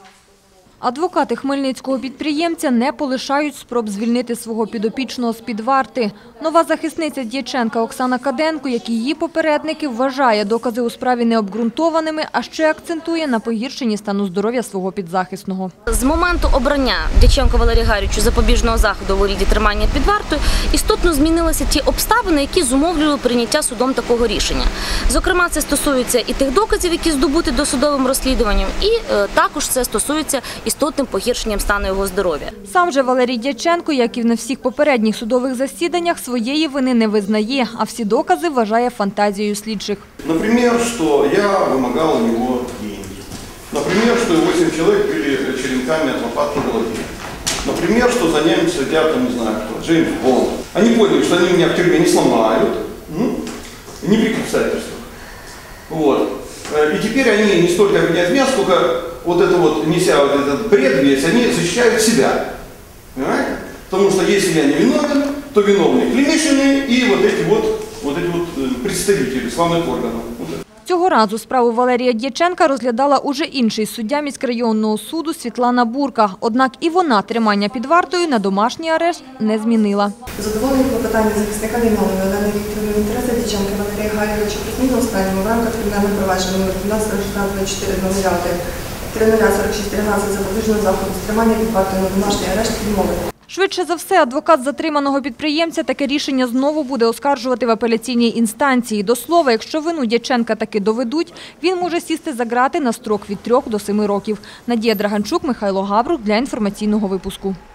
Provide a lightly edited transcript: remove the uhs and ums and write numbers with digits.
Адвокати хмельницького підприємця не полишають спроб звільнити свого підопічного з-під варти. Нова захисниця Дяченка Оксана Каденко, як і її попередники, вважає докази у справі необґрунтованими, а ще акцентує на погіршенні стану здоров'я свого підзахисного. З моменту обрання Дяченко Валерію Гайровичу запобіжного заходу у вигляді тримання під вартою істотно змінилися ті обставини, які зумовлювали прийняття судом такого рішення. Зокрема, це стосується і тих доказів, які здобуті досудовим розслідуванням, і також це стосується істотним погіршенням стану його здоров'я. Сам же Валерій Дяченко, як і на всіх попередніх судових засіданнях, своєї вини не визнає, а всі докази вважає фантазією слідчих. Наприклад, що я вимагав у нього деньги. Наприклад, що 8 чоловік били черенками від лопатки в голові. Наприклад, що за ним сидять, не знаю, хто, Джеймс Бонд. Вони поняли, що вони мене в тюрмі не сломають, не при обстоятельствах. Вот. И теперь они не столько обвиняют меня, сколько вот это вот, неся вот этот бред весь, они защищают себя. Понимаете? Потому что если я не виновен, то виновные клиничные и вот эти вот представители славных органов. Цього разу справу Валерія Дяченка розглядала уже інший суддя міськрайонного суду Світлана Бурка. Однак і вона тримання під вартою на домашній арешт не змінила. Задоволені клопотання захисника виновної Олени Вікторівни Тереси Дяченка Валерія Гайровича про зміну останньому в рамках кримінального провадження номер 13-4-00-3046 запобіжного заходу з тримання під вартою на домашній арешт відмовити. Швидше за все, адвокат затриманого підприємця таке рішення знову буде оскаржувати в апеляційній інстанції. До слова, якщо вину Дяченка таки доведуть, він може сісти за ґрати на строк від 3 до 7 років. Надія Драганчук, Михайло Гаврук для інформаційного випуску.